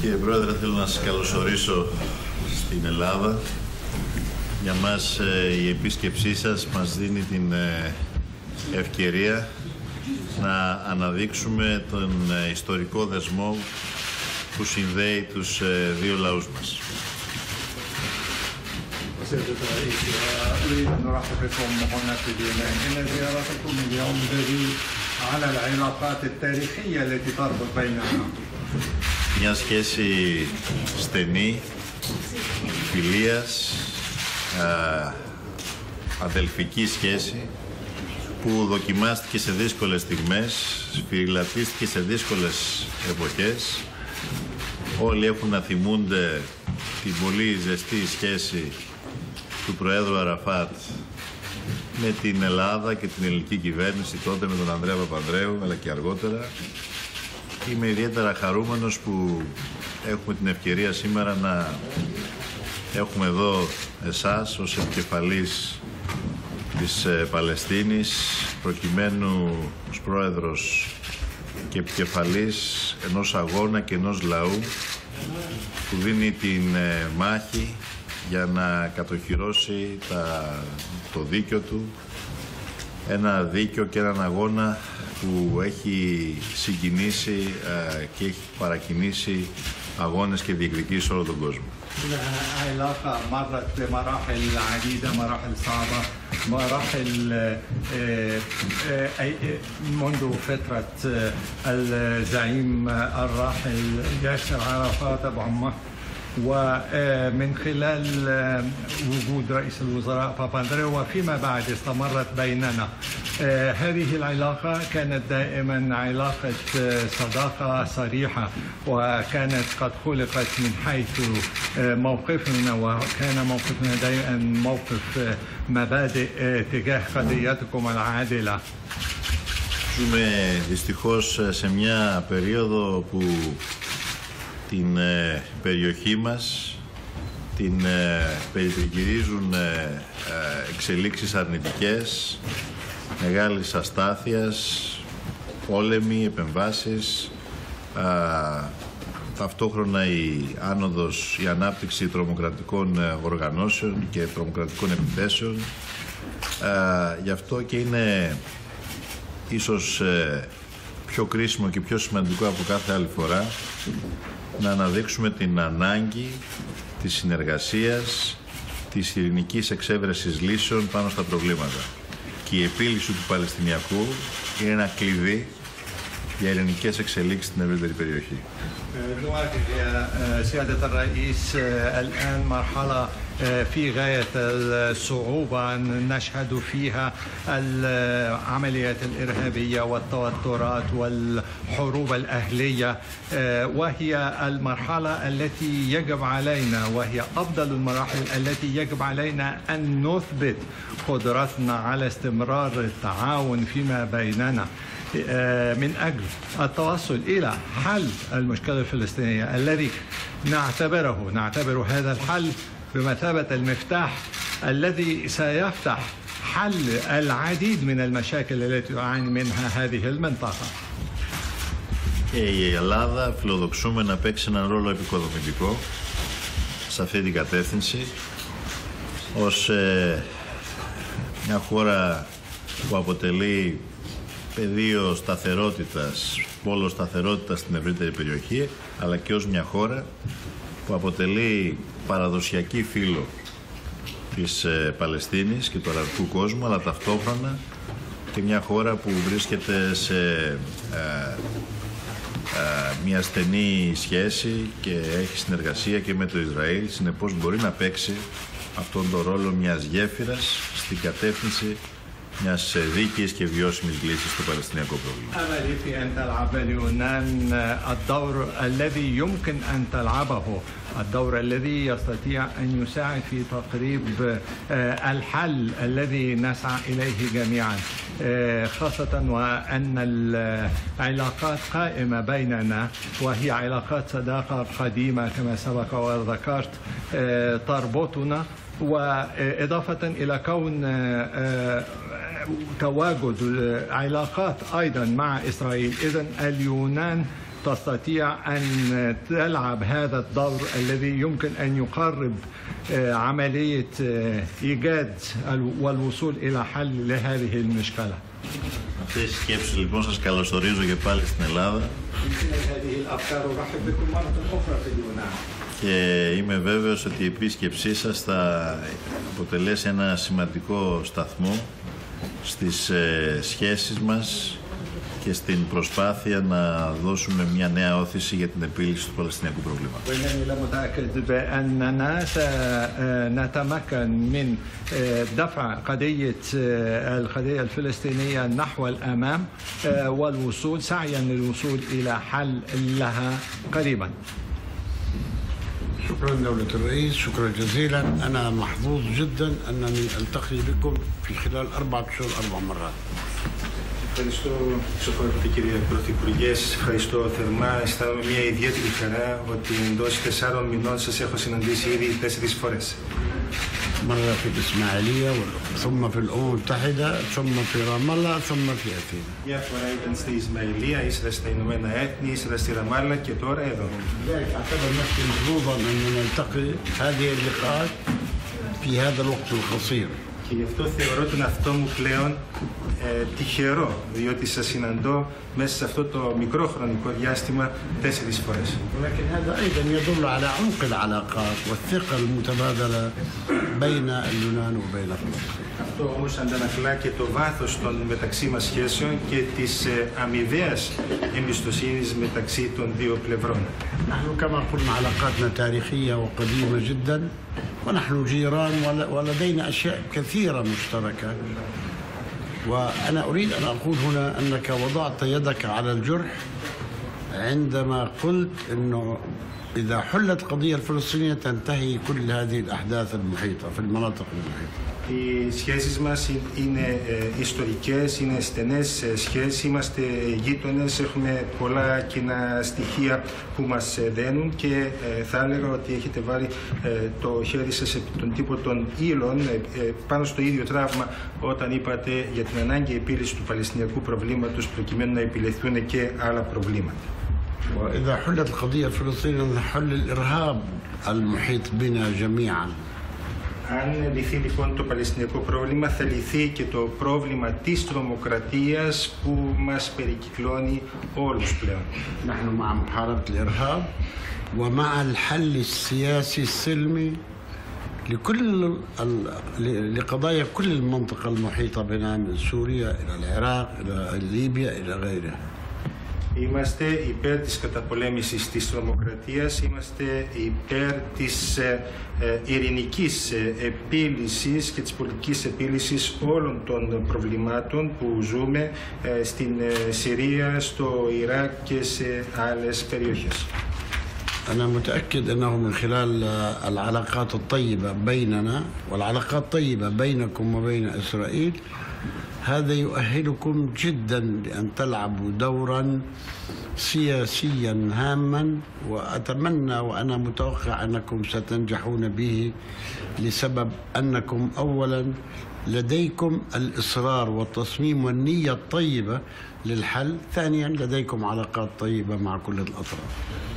Κύριε Πρόεδρε, θέλω να σας καλωσορίσω στην Ελλάδα. Για μας η επίσκεψή σας μας δίνει την ευκαιρία να αναδείξουμε τον ιστορικό δεσμό που συνδέει τους δύο λαούς μας. سيادة الرئيس، أريد أن أرحب بكم هنا في اليونان. إن زيارتكم اليوم دليل على العلاقات التاريخية التي تربط بيننا. Μια σχέση στενή, φιλίας, αδελφική σχέση που δοκιμάστηκε σε δύσκολες στιγμές, σφυριλατίστηκε σε δύσκολες εποχές. Όλοι έχουν να θυμούνται την πολύ ζεστή σχέση του Προέδρου Αραφάτ με την Ελλάδα και την ελληνική κυβέρνηση, τότε με τον Ανδρέα Παπανδρέου, αλλά και αργότερα. Είμαι ιδιαίτερα χαρούμενος που έχουμε την ευκαιρία σήμερα να έχουμε εδώ εσάς ως επικεφαλής της Παλαιστίνης, προκειμένου ως πρόεδρος και επικεφαλής ενός αγώνα και ενός λαού που δίνει την μάχη για να κατοχυρώσει το δίκιο του, ένα δίκιο και έναν αγώνα που έχει συγκινήσει και έχει παρακινήσει αγώνες και διεκδικήσεις σε όλο τον κόσμο. العلاقة مرت بمراحل عديدة، مراحل صعبة، مراحل منذ فترة الزعيم الراحل ياسر عرفات أبو عمار، ومن خلال وجود رئيس الوزراء باباندريو وفيما بعد استمرت بيننا. هذه العلاقة كانت دائما علاقة صداقة صريحة، وكانت قد خلقت من حيث موقفنا، وكان موقفنا دائما موقف مبادئ تجاه قضيتكم العادلة. Ζούμε δυστυχώς σε μια περίοδο που την περιοχή μας την περιτριγυρίζουν εξελίξεις αρνητικές, μεγάλης αστάθειας, πόλεμοι, επεμβάσεις, ταυτόχρονα η ανάπτυξη τρομοκρατικών οργανώσεων και τρομοκρατικών επιθέσεων. Γι' αυτό και είναι ίσως πιο κρίσιμο και πιο σημαντικό από κάθε άλλη φορά να αναδείξουμε την ανάγκη της συνεργασίας, της ειρηνικής εξέβρεσης λύσεων πάνω στα προβλήματα. Και η επίλυση του Παλαιστινιακού είναι ένα κλειδί για ειρηνικές εξελίξεις στην ευρύτερη περιοχή. نواجه سيادة الرئيس الآن مرحلة في غاية الصعوبة نشهد فيها العمليات الإرهابية والتوترات والحروب الأهلية، وهي المرحلة التي يجب علينا، وهي أفضل المراحل التي يجب علينا أن نثبت قدرتنا على استمرار التعاون فيما بيننا من أجل التوصل إلى حل المشكلة الفلسطينية الذي نعتبر هذا الحل بمثابة المفتاح الذي سيفتح حل العديد من المشاكل التي تعاني منها هذه المنطقة. Η Ελλάδα φιλοδοξούμε να παίξει έναν ρόλο επικοδομητικό σε αυτή την κατεύθυνση ως μια χώρα που αποτελεί πεδίο σταθερότητας, πόλο σταθερότητας στην ευρύτερη περιοχή, αλλά και ως μια χώρα που αποτελεί παραδοσιακή φύλο της Παλαιστίνης και του αραβικού κόσμου, αλλά ταυτόχρονα και μια χώρα που βρίσκεται σε μια στενή σχέση και έχει συνεργασία και με το Ισραήλ, συνεπώς μπορεί να παίξει αυτόν τον ρόλο μιας γέφυρας στην κατεύθυνση μιας δίκαιης και βιώσιμης λύσης στο Παλαιστινιακό πρόβλημα. أملي في أن تلعب اليونان الدور الذي يمكن أن تلعبه، الدور الذي يستطيع أن يساعد في تقريب الحل الذي نسعى إليه جميعا، خاصة وأن العلاقات قائمة بيننا وهي علاقات صداقة قديمة كما سبق وذكرت تربطنا، وإضافة إلى كون تواجد علاقات أيضا مع إسرائيل. إذن اليونان تستطيع أن تلعب هذا الدور الذي يمكن أن يقرب عملية إيجاد والوصول إلى حل لهذه المشكلة. Αυτές τις σκέψεις λοιπόν σας καλωσορίζω και πάλι στην Ελλάδα και είμαι βέβαιος ότι η επίσκεψή σας θα αποτελέσει ένα σημαντικό σταθμό στις σχέσεις μας και στην προσπάθεια να δώσουμε μια νέα όθηση για την επίλυση του Παλαιστινιακού προβλήματος. وإنني لمتأكد بأننا سنتمكن من دفع القضية الفلسطينية نحو الأمام والوصول سعيا للوصول إلى حل لها قريبا. شكرا دولة الرئيس، شكرا جزيلا. أنا محظوظ جدا أنني ألتقي بكم في خلال 4 أشهر 4 مرات. Ευχαριστώ, Σοφρονική κυρία Πρωθυπουργέ. Σας ευχαριστώ θερμά. Αισθάνομαι μια ιδιαίτερη χαρά ότι εντός 4 μηνών σας έχω συναντήσει ήδη 4 φορές. مرة في الإسماعيلية ثم في الأمم المتحدة ثم في رام الله ثم في أثينا. Μια φορά ήταν στη Ισμαηλία, ήσασταν στα Ηνωμένα Έθνη, ήσασταν στη Ραμάλα και τώρα εδώ. لذلك أعتبر نفسي محظوظا أن نلتقي هذه اللقاءات في هذا الوقت القصير. Και γι' αυτό θεωρώ τον αυτό μου πλέον τυχερό, διότι σας συναντώ μέσα σε αυτό το μικρό χρονικό διάστημα 4 φορές. ولكن هذا أيضا يدل على عمق العلاقات والثقة المتبادلة بين اللبنان وبين فلسطين. Αυτό όμως αντανακλά και το βάθος των μεταξύ μας σχέσεων και της αμοιβαίας εμπιστοσύνης μεταξύ των δύο πλευρών. نحن كما قلنا علاقاتنا تاريخية وقديمة جدا ونحن جيران ولدينا أشياء كثيرة مشتركة. وأنا أريد أن أقول هنا أنك وضعت يدك على الجرح عندما قلت أنه إذا حلت قضية الفلسطينية تنتهي كل هذه الأحداث المحيطة في المناطق المحيطة. Οι σχέσεις μας είναι ιστορικές, είναι στενές σχέσεις, είμαστε γείτονες, έχουμε πολλά κοινά στοιχεία που μας δένουν και θα έλεγα ότι έχετε βάλει το χέρι σας επί τον τύπο των ύλων πάνω στο ίδιο τραύμα όταν είπατε για την ανάγκη επίλυσης του Παλαιστινιακού προβλήματος προκειμένου να επιληθούν και άλλα προβλήματα. وإذا حلت القضية الفلسطينية نحل الإرهاب المحيط بنا جميعا. Αν λυθεί λοιπόν το Παλαιστινιακό πρόβλημα, θα λυθεί και το πρόβλημα της τρομοκρατίας που μας περικυκλώνει όλους πλέον. نحن مع محاربة الإرهاب ومع الحل السياسي السلمي لقضايا كل المنطقة المحيطة بنا من سوريا إلى العراق إلى ليبيا إلى غيرها. Είμαστε υπέρ της καταπολέμησης της τρομοκρατίας, είμαστε υπέρ της ειρηνικής επίλυσης και της πολιτικής επίλυσης όλων των προβλημάτων που ζούμε στην Συρία, στο Ιράκ και σε άλλες περιοχές. أنا متأكد أنه من خلال العلاقات الطيبة بيننا والعلاقات الطيبة بينكم وبين إسرائيل هذا يؤهلكم جدا لأن تلعبوا دورا سياسيا هاما وأتمنى وأنا متوقع أنكم ستنجحون به لسبب أنكم أولا لديكم الإصرار والتصميم والنية الطيبة للحل، ثانيا لديكم علاقات طيبة مع كل الأطراف.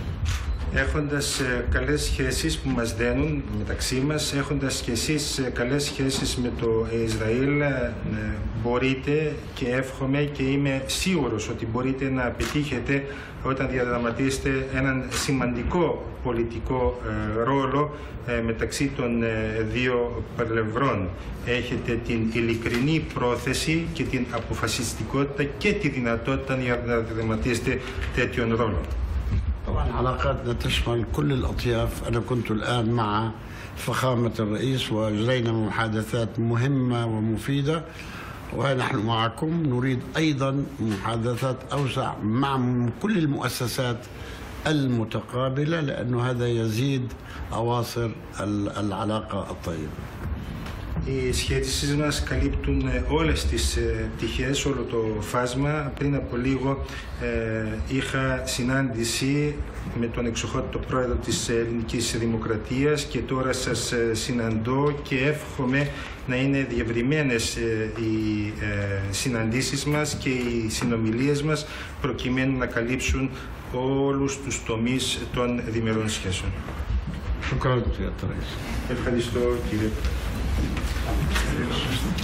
Έχοντας καλές σχέσεις που μας δένουν μεταξύ μας, έχοντας και εσείς καλές σχέσεις με το Ισραήλ, μπορείτε και εύχομαι και είμαι σίγουρος ότι μπορείτε να πετύχετε όταν διαδραματίσετε έναν σημαντικό πολιτικό ρόλο μεταξύ των δύο πλευρών. Έχετε την ειλικρινή πρόθεση και την αποφασιστικότητα και τη δυνατότητα να διαδραματίσετε τέτοιον ρόλο. طبعا علاقاتنا تشمل كل الأطياف. أنا كنت الآن مع فخامة الرئيس وأجرينا محادثات مهمة ومفيدة ونحن معكم نريد أيضا محادثات أوسع مع كل المؤسسات المتقابلة لأنه هذا يزيد أواصر العلاقة الطيبة. Οι σχέσεις μας καλύπτουν όλες τις πτυχές, όλο το φάσμα. Πριν από λίγο είχα συνάντηση με τον εξοχότατο πρόεδρο της Ελληνικής Δημοκρατίας και τώρα σας συναντώ και εύχομαι να είναι διευρυμένες οι συναντήσεις μας και οι συνομιλίες μας προκειμένου να καλύψουν όλους τους τομείς των διμερών σχέσεων. شكرا سيادة الرئيس. Ευχαριστώ κύριε Πρόεδρε.